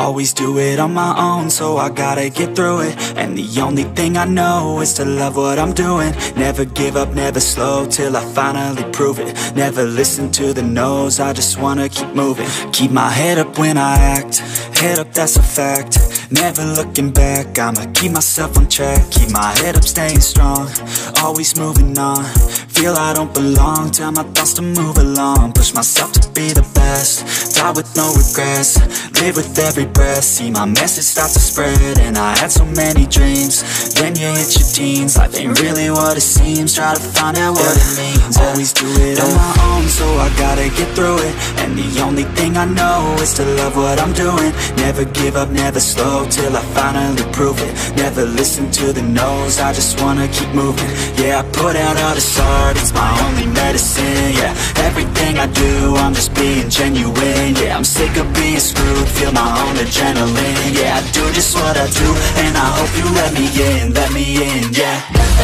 Always do it on my own, so I gotta get through it. And the only thing I know is to love what I'm doing. Never give up, never slow, till I finally prove it. Never listen to the no's, I just wanna keep moving. Keep my head up when I act, head up, that's a fact. Never looking back, I'ma keep myself on track. Keep my head up, staying strong, always moving on. Feel I don't belong, tell my thoughts to move along. Push myself to be the best, die with no regrets. Live with every breath, see my message start to spread. And I had so many dreams, then you hit your teens. Life ain't really what it seems, try to find out what it means. Always do it on my own, so I gotta get through it. And the only thing I know is to love what I'm doing. Never give up, never slow, till I finally prove it. Never listen to the no's, I just wanna keep moving. Yeah, I put out all this art, it's my only medicine. Yeah, everything I do, I'm just being genuine. Yeah, I'm sick of being screwed, feel my own adrenaline. Yeah, I do just what I do, and I hope you let me in, yeah.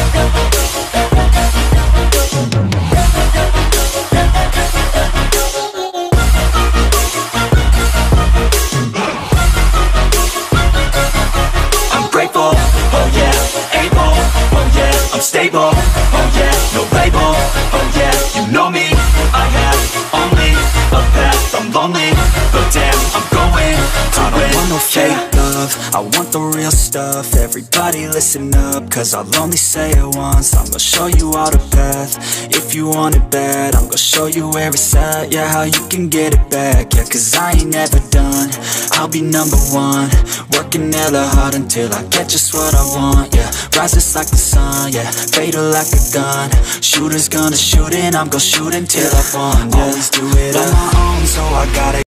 I'm grateful, oh yeah, able, oh yeah, I'm stable, oh yeah, no label, oh yeah, you know me, I have only a path, I'm lonely, but damn, I'm going to win. I don't want no fake love, I want the real stuff. Everybody listen up, cause I'll only say it once. I'm gonna show you all the path, if you want it bad. I'm gonna show you where it's at, yeah, how you can get it back. Yeah, cause I ain't never done, I'll be number one. Working hella hard until I get just what I want, yeah. Rises like the sun, yeah, fatal like a gun. Shooter's gonna shoot and I'm gonna shoot until I won, yeah. Always do it on my own, so I gotta